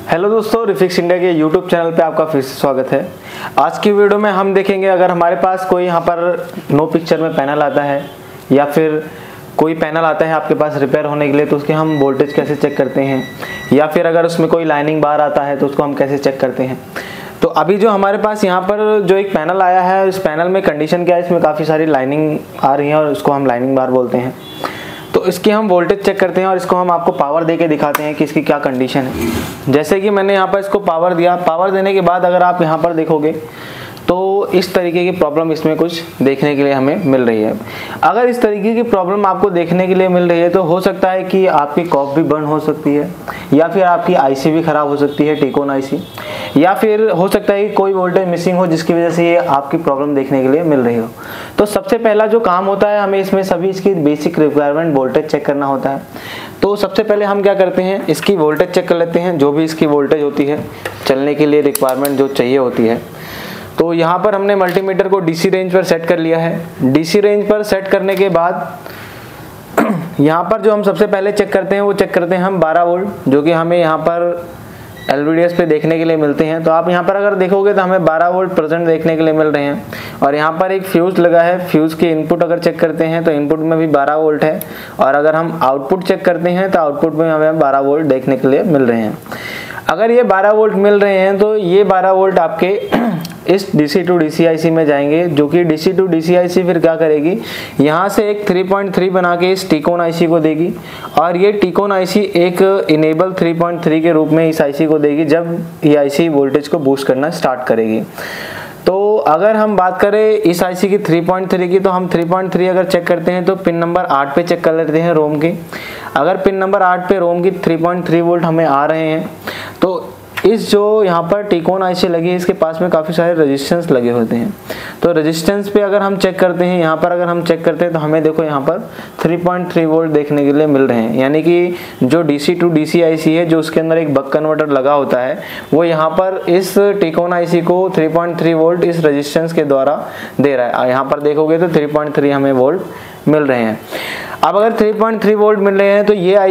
Hello दोस्तों, Refix India के YouTube channel पे आपका फिर से स्वागत है। आज की वीडियो में हम देखेंगे अगर हमारे पास कोई यहाँ पर नो पिक्चर में पैनल आता है या फिर कोई पैनल आता है आपके पास रिपेयर होने के लिए, तो उसके हम वोल्टेज कैसे चेक करते हैं, या फिर अगर उसमें कोई लाइनिंग बार आता है तो उसको हम कैसे चेक करते हैं। तो अभी जो हमारे पास यहाँ पर जो एक पैनल आया है, इस पैनल में कंडीशन क्या है, इसमें काफ़ी सारी लाइनिंग आ रही है और उसको हम लाइनिंग बार बोलते हैं। तो इसकी हम वोल्टेज चेक करते हैं और इसको हम आपको पावर दे के दिखाते हैं कि इसकी क्या कंडीशन है। जैसे कि मैंने यहाँ पर इसको पावर दिया, पावर देने के बाद अगर आप यहाँ पर देखोगे तो इस तरीके की प्रॉब्लम इसमें कुछ देखने के लिए हमें मिल रही है। अगर इस तरीके की प्रॉब्लम आपको देखने के लिए मिल रही है तो हो सकता है कि आपकी कॉप भी बर्न हो सकती है, या फिर आपकी आईसी भी ख़राब हो सकती है, टिकोन आईसी, या फिर हो सकता है कि कोई वोल्टेज मिसिंग हो जिसकी वजह से ये आपकी प्रॉब्लम देखने के लिए मिल रही हो। तो सबसे पहला जो काम होता है, हमें इसमें सभी इसकी बेसिक रिक्वायरमेंट वोल्टेज चेक करना होता है। तो सबसे पहले हम क्या करते हैं, इसकी वोल्टेज चेक कर लेते हैं, जो भी इसकी वोल्टेज होती है चलने के लिए रिक्वायरमेंट जो चाहिए होती है। तो यहाँ पर हमने मल्टीमीटर को डीसी रेंज पर सेट कर लिया है। डीसी रेंज पर सेट करने के बाद यहाँ पर जो हम सबसे पहले चेक करते हैं वो चेक करते हैं हम 12 वोल्ट, जो कि हमें यहाँ पर LVDS पे देखने के लिए मिलते हैं। तो आप यहाँ पर अगर देखोगे तो हमें 12 वोल्ट प्रेजेंट देखने के लिए मिल रहे हैं। और यहाँ पर एक फ्यूज लगा है, फ्यूज के इनपुट अगर चेक करते हैं तो इनपुट में भी 12 वोल्ट है, और अगर हम आउटपुट चेक करते हैं तो आउटपुट में हमें 12 वोल्ट देखने के लिए मिल रहे हैं। अगर ये 12 वोल्ट मिल रहे हैं तो ये 12 वोल्ट आपके इस DC टू DC IC में जाएंगे, जो कि DC टू DC IC फिर क्या करेगी, यहाँ से एक 3.3 बना के इस टिकोन IC को देगी, और ये टिकोन IC एक इनेबल 3.3 के रूप में इस IC को देगी जब ये IC वोल्टेज को बूस्ट करना स्टार्ट करेगी। तो अगर हम बात करें इस IC की 3.3 की, तो हम 3.3 अगर चेक करते हैं तो पिन नंबर 8 पे चेक कर लेते हैं रोम की। अगर पिन नंबर 8 पे रोम की 3.3 वोल्ट हमें आ रहे हैं, तो इस जो यहाँ पर टिकोन IC लगी है इसके पास में काफ़ी सारे रेजिस्टेंस लगे होते हैं। तो रेजिस्टेंस पे अगर हम चेक करते हैं, यहाँ पर अगर हम चेक करते हैं तो हमें देखो यहाँ पर 3.3 वोल्ट देखने के लिए मिल रहे हैं। यानी कि जो DC टू DC IC है, जो उसके अंदर एक बक कन्वर्टर लगा होता है, वो यहाँ पर इस टिकोन IC को 3.3 वोल्ट इस रेजिस्टेंस के द्वारा दे रहा है। यहाँ पर देखोगे तो 3.3 हमें वोल्ट मिल रहे हैं। अब अगर 3.3 वोल्ट मिल रहे हैं तो ये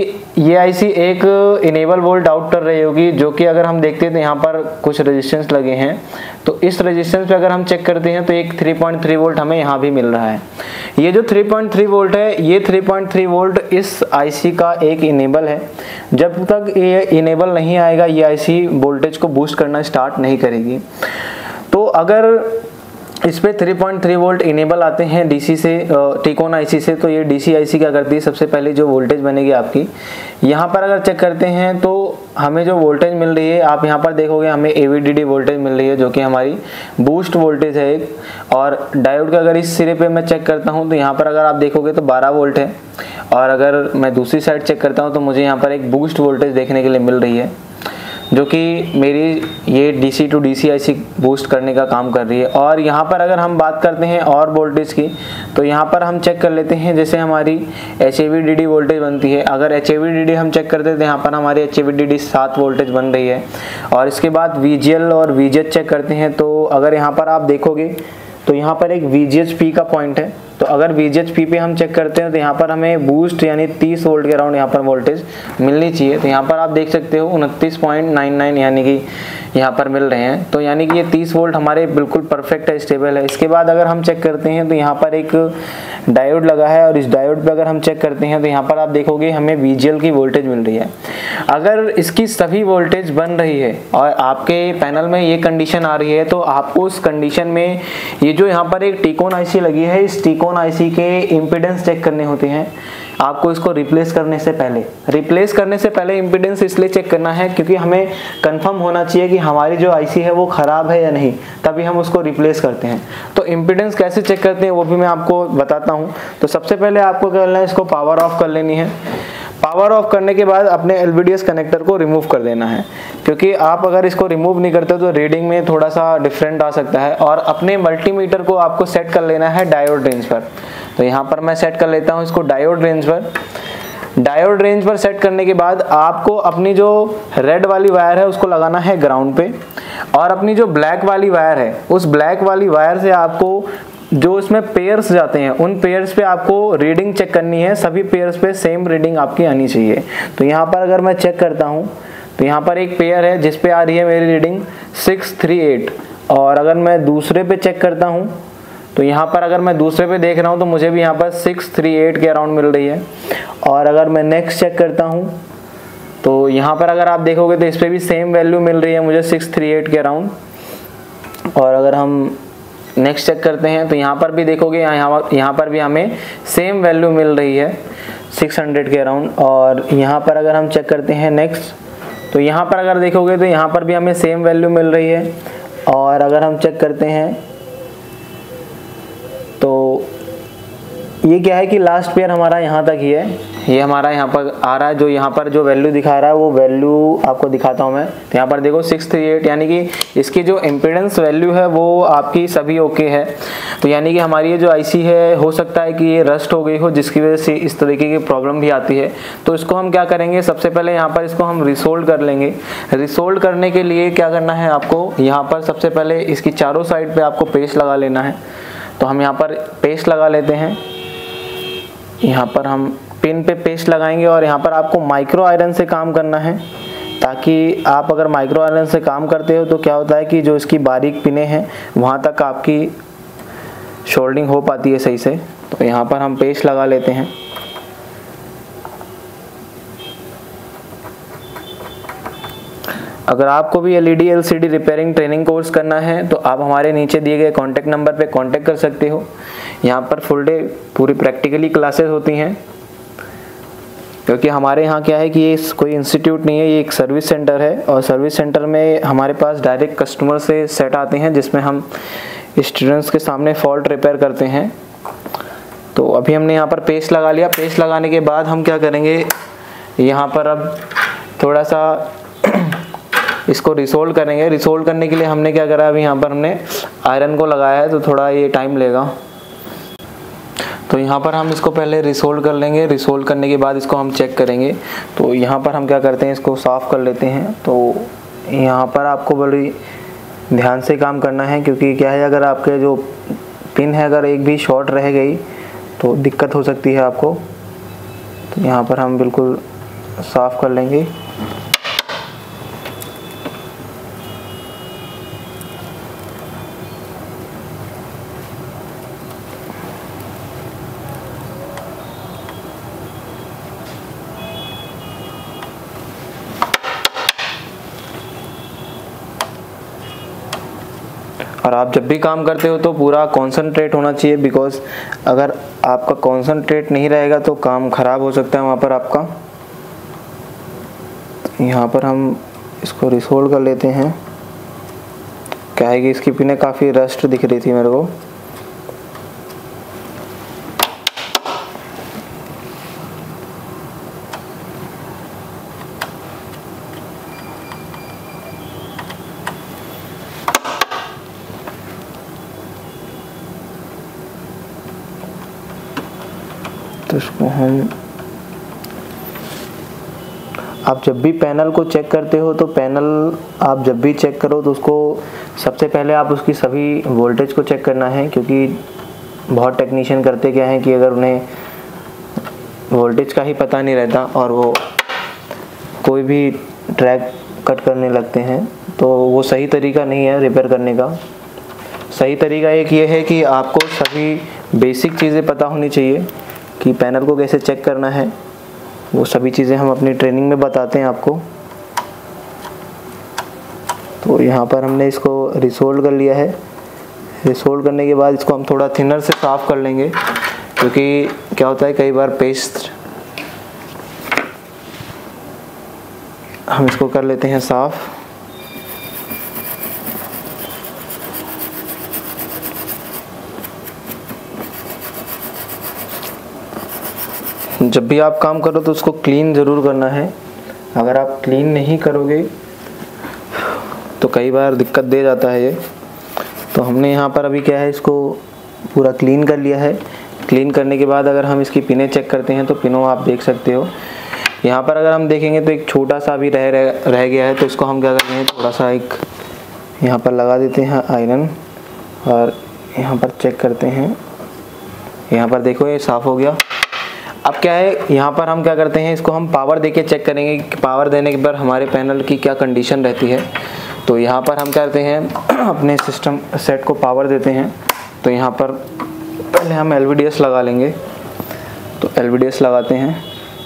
IC एक इनेबल वोल्ट आउट कर रही होगी, जो कि अगर हम देखते हैं तो यहाँ पर कुछ रेजिस्टेंस लगे हैं। तो इस रेजिस्टेंस पे अगर हम चेक करते हैं तो एक 3.3 वोल्ट हमें यहाँ भी मिल रहा है। ये जो 3.3 वोल्ट है, ये 3.3 वोल्ट इस IC का एक इनेबल है। जब तक ये इनेबल नहीं आएगा ये IC वोल्टेज को बूस्ट करना स्टार्ट नहीं करेगी। तो अगर इस पे 3.3 वोल्ट इनेबल आते हैं DC से, टिकोन IC से, तो ये DC IC क्या करती है, सबसे पहले जो वोल्टेज बनेगी आपकी, यहाँ पर अगर चेक करते हैं तो हमें जो वोल्टेज मिल रही है, आप यहाँ पर देखोगे हमें AVDD वोल्टेज मिल रही है, जो कि हमारी बूस्ट वोल्टेज है एक। और डायोड का अगर इस सिरे पे मैं चेक करता हूँ तो यहाँ पर अगर आप देखोगे तो 12 वोल्ट है, और अगर मैं दूसरी साइड चेक करता हूँ तो मुझे यहाँ पर एक बूस्ट वोल्टेज देखने के लिए मिल रही है, जो कि मेरी ये DC to DC IC boost करने का काम कर रही है। और यहाँ पर अगर हम बात करते हैं और वोल्टेज की, तो यहाँ पर हम चेक कर लेते हैं, जैसे हमारी HAVDD वोल्टेज बनती है। अगर HAVDD हम चेक करते हैं तो यहाँ पर हमारी HAVDD 7 वोल्टेज बन रही है। और इसके बाद VGL और VGH चेक करते हैं, तो अगर यहाँ पर आप देखोगे तो यहाँ पर एक VGHP का पॉइंट है। तो अगर VGHP पे हम चेक करते हैं तो यहाँ पर हमें बूस्ट यानी 30 वोल्ट के अराउंड यहाँ पर वोल्टेज मिलनी चाहिए। तो यहाँ पर आप देख सकते हो 29.99 यानी कि यहाँ पर मिल रहे हैं। तो यानी कि ये 30 वोल्ट हमारे बिल्कुल परफेक्ट है, स्टेबल है। इसके बाद अगर हम चेक करते हैं तो यहाँ पर एक डायोड लगा है, और इस डायोड पे अगर हम चेक करते हैं तो यहाँ पर आप देखोगे हमें VGL की वोल्टेज मिल रही है। अगर इसकी सभी वोल्टेज बन रही है और आपके पैनल में ये कंडीशन आ रही है, तो आपको उस कंडीशन में ये जो यहाँ पर एक टिकोन IC लगी है, इस टिकोन IC के इम्पीडेंस चेक करने होते हैं आपको। इसको रिप्लेस करने से पहले इम्पीडेंस इसलिए चेक करना है क्योंकि हमें कंफर्म होना चाहिए कि हमारी जो IC है वो ख़राब है या नहीं, तभी हम उसको रिप्लेस करते हैं। तो इम्पीडेंस कैसे चेक करते हैं वो भी मैं आपको बताता हूँ। तो सबसे पहले आपको क्या करना है, इसको पावर ऑफ कर लेनी है। पावर ऑफ करने के बाद अपने LVDS कनेक्टर को रिमूव कर देना है, क्योंकि आप अगर इसको रिमूव नहीं करते तो रीडिंग में थोड़ा सा डिफरेंट आ सकता है। और अपने मल्टीमीटर को आपको सेट कर लेना है डायोड रेंज पर। तो यहाँ पर मैं सेट कर लेता हूँ इसको डायोड रेंज पर। डायोड रेंज पर सेट करने के बाद आपको अपनी जो रेड वाली वायर है उसको लगाना है ग्राउंड पे, और अपनी जो ब्लैक वाली वायर है उस ब्लैक वाली वायर से आपको जो इसमें पेयर्स जाते हैं उन पेयर्स पे आपको रीडिंग चेक करनी है। सभी पेयर्स पे सेम रीडिंग आपकी आनी चाहिए। तो यहाँ पर अगर मैं चेक करता हूँ तो यहाँ पर एक पेयर है जिस पे आ रही है मेरी रीडिंग 638, और अगर मैं दूसरे पे चेक करता हूँ तो यहाँ पर अगर मैं दूसरे पे देख रहा हूँ तो मुझे भी यहाँ पर 638 के अराउंड मिल रही है। और अगर मैं नेक्स्ट चेक करता हूँ तो यहाँ पर अगर आप देखोगे तो इस पर भी सेम वैल्यू मिल रही है मुझे 638 के अराउंड। और अगर हम नेक्स्ट चेक करते हैं तो यहाँ पर भी देखोगे यहाँ पर भी हमें सेम वैल्यू मिल रही है 600 के अराउंड। और यहाँ पर अगर हम चेक करते हैं नेक्स्ट, तो यहाँ पर अगर देखोगे तो यहाँ पर भी हमें सेम वैल्यू मिल रही है। और अगर हम चेक करते हैं तो ये क्या है कि लास्ट पेयर हमारा यहाँ तक ही है, ये हमारा यहाँ पर आ रहा है, जो यहाँ पर जो वैल्यू दिखा रहा है वो वैल्यू आपको दिखाता हूँ मैं। तो यहाँ पर देखो 638, यानी कि इसकी जो इम्पीडेंस वैल्यू है वो आपकी सभी ओके है। तो यानी कि हमारी ये जो आईसी है, हो सकता है कि ये रस्ट हो गई हो, जिसकी वजह से इस तरीके की प्रॉब्लम भी आती है। तो इसको हम क्या करेंगे, सबसे पहले यहाँ पर इसको हम रिसोल्ड कर लेंगे। रिसोल्ड करने के लिए क्या करना है आपको, यहाँ पर सबसे पहले इसकी चारों साइड पर आपको पेस्ट लगा लेना है। तो हम यहाँ पर पेस्ट लगा लेते हैं, यहाँ पर हम पिन पे पेस्ट लगाएंगे। और यहाँ पर आपको माइक्रो आयरन से काम करना है, ताकि आप अगर माइक्रो आयरन से काम करते हो तो क्या होता है कि जो इसकी बारीक पिनें हैं वहाँ तक आपकी शोल्डिंग हो पाती है सही से। तो यहाँ पर हम पेस्ट लगा लेते हैं। अगर आपको भी LED LCD repairing training course करना है तो आप हमारे नीचे दिए गए कॉन्टैक्ट नंबर पे कांटेक्ट कर सकते हो। यहाँ पर फुल डे पूरी प्रैक्टिकली क्लासेस होती हैं, क्योंकि हमारे यहाँ क्या है कि ये कोई इंस्टीट्यूट नहीं है, ये एक सर्विस सेंटर है। और सर्विस सेंटर में हमारे पास डायरेक्ट कस्टमर से सेट आते हैं, जिसमें हम स्टूडेंट्स के सामने फॉल्ट रिपेयर करते हैं। तो अभी हमने यहाँ पर पेस्ट लगा लिया। पेस्ट लगाने के बाद हम क्या करेंगे, यहाँ पर अब थोड़ा सा इसको रिसोल्व करेंगे। रिसोल्व करने के लिए हमने क्या करा, अभी यहाँ पर हमने आयरन को लगाया है, तो थोड़ा ये टाइम लेगा। तो यहाँ पर हम इसको पहले रिसोल्व कर लेंगे। रिसोल्व करने के बाद इसको हम चेक करेंगे। तो यहाँ पर हम क्या करते हैं, इसको साफ़ कर लेते हैं। तो यहाँ पर आपको बड़ी ध्यान से काम करना है, क्योंकि क्या है, अगर आपके जो पिन है अगर एक भी शॉर्ट रह गई तो दिक्कत हो सकती है आपको। तो यहाँ पर हम बिल्कुल साफ़ कर लेंगे। और आप जब भी काम करते हो तो पूरा कॉन्सनट्रेट होना चाहिए, बिकॉज अगर आपका कॉन्सनट्रेट नहीं रहेगा तो काम ख़राब हो सकता है वहाँ पर आपका। यहाँ पर हम इसको रिसोल्व कर लेते हैं। क्या है कि इसकी पिनें काफ़ी रस्ट दिख रही थी मेरे को। तो इसको हम, आप जब भी पैनल को चेक करते हो तो पैनल आप जब भी चेक करो तो उसको सबसे पहले आप उसकी सभी वोल्टेज को चेक करना है, क्योंकि बहुत टेक्नीशियन करते क्या है कि अगर उन्हें वोल्टेज का ही पता नहीं रहता और वो कोई भी ट्रैक कट करने लगते हैं, तो वो सही तरीका नहीं है रिपेयर करने का। सही तरीका एक ये है कि आपको सभी बेसिक चीज़ें पता होनी चाहिए कि पैनल को कैसे चेक करना है। वो सभी चीज़ें हम अपनी ट्रेनिंग में बताते हैं आपको। तो यहाँ पर हमने इसको रिसोल्व कर लिया है। रिसोल्व करने के बाद इसको हम थोड़ा थिनर से साफ़ कर लेंगे, क्योंकि क्या होता है कई बार पेस्ट हम इसको कर लेते हैं साफ़। जब भी आप काम करो तो उसको क्लीन ज़रूर करना है। अगर आप क्लीन नहीं करोगे तो कई बार दिक्कत दे जाता है ये। तो हमने यहाँ पर अभी क्या है, इसको पूरा क्लीन कर लिया है। क्लीन करने के बाद अगर हम इसकी पिनें चेक करते हैं तो पिनों आप देख सकते हो। यहाँ पर अगर हम देखेंगे तो एक छोटा सा भी रह गया है, तो इसको हम क्या करते हैं, थोड़ा सा एक यहाँ पर लगा देते हैं आयरन और यहाँ पर चेक करते हैं। यहाँ पर देखो ये साफ़ हो गया। अब क्या है, यहाँ पर हम क्या करते हैं, इसको हम पावर देके चेक करेंगे कि पावर देने के बाद हमारे पैनल की क्या कंडीशन रहती है। तो यहाँ पर हम क्या करते हैं, अपने सिस्टम सेट को पावर देते हैं। तो यहाँ पर पहले हम LVDS लगा लेंगे। तो LVDS लगाते हैं।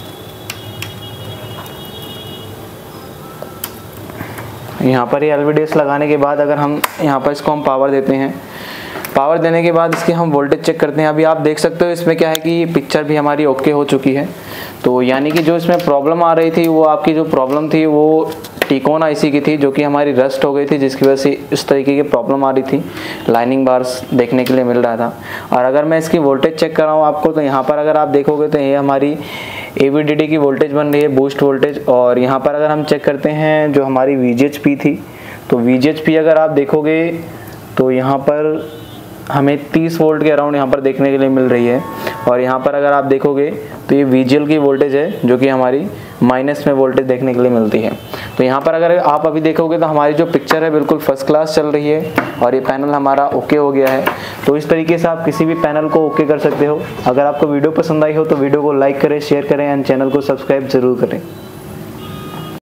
यहाँ पर ये LVDS लगाने के बाद अगर हम यहाँ पर इसको हम पावर देते हैं, पावर देने के बाद इसके हम वोल्टेज चेक करते हैं। अभी आप देख सकते हो इसमें क्या है कि पिक्चर भी हमारी ओके हो चुकी है। तो यानी कि जो इसमें प्रॉब्लम आ रही थी, वो आपकी जो प्रॉब्लम थी वो टिकोन IC की थी, जो कि हमारी रस्ट हो गई थी, जिसकी वजह से इस तरीके की प्रॉब्लम आ रही थी, लाइनिंग बार्स देखने के लिए मिल रहा था। और अगर मैं इसकी वोल्टेज चेक कर रहा हूँ आपको, तो यहाँ पर अगर आप देखोगे तो ये हमारी AVDD की वोल्टेज बन रही है, बूस्ट वोल्टेज। और यहाँ पर अगर हम चेक करते हैं जो हमारी VGHP थी, तो VGHP अगर आप देखोगे तो यहाँ पर हमें 30 वोल्ट के अराउंड यहाँ पर देखने के लिए मिल रही है। और यहाँ पर अगर आप देखोगे तो ये VGL की वोल्टेज है, जो कि हमारी माइनस में वोल्टेज देखने के लिए मिलती है। तो यहाँ पर अगर आप अभी देखोगे तो हमारी जो पिक्चर है बिल्कुल फर्स्ट क्लास चल रही है और ये पैनल हमारा ओके हो गया है। तो इस तरीके से आप किसी भी पैनल को ओके कर सकते हो। अगर आपको वीडियो पसंद आई हो तो वीडियो को लाइक करें, शेयर करें एंड चैनल को सब्सक्राइब जरूर करें।